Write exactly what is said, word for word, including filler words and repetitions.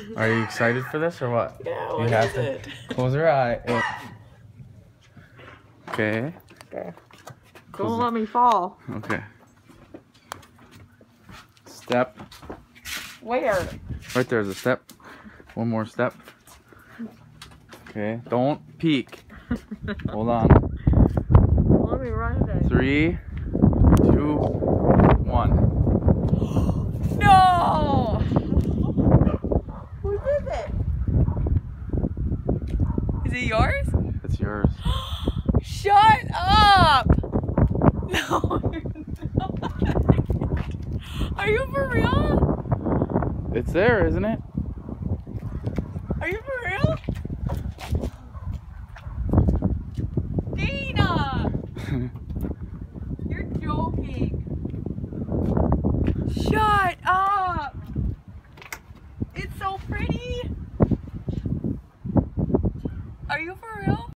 Are you excited for this or what? Yeah, you what have is to it? close your eye. Okay. Okay. Close Don't it. let me fall. Okay. Step. Where? Right there's a step. One more step. Okay. Don't peek. Hold on. Let me run it. Three, two, one. No! Who did it? Is it yours? It's yours. Shut up! No, you're not. Are you for real? It's there, isn't it? Are you for real? Dana! You're joking. Shut up! It's so pretty. Are you for real?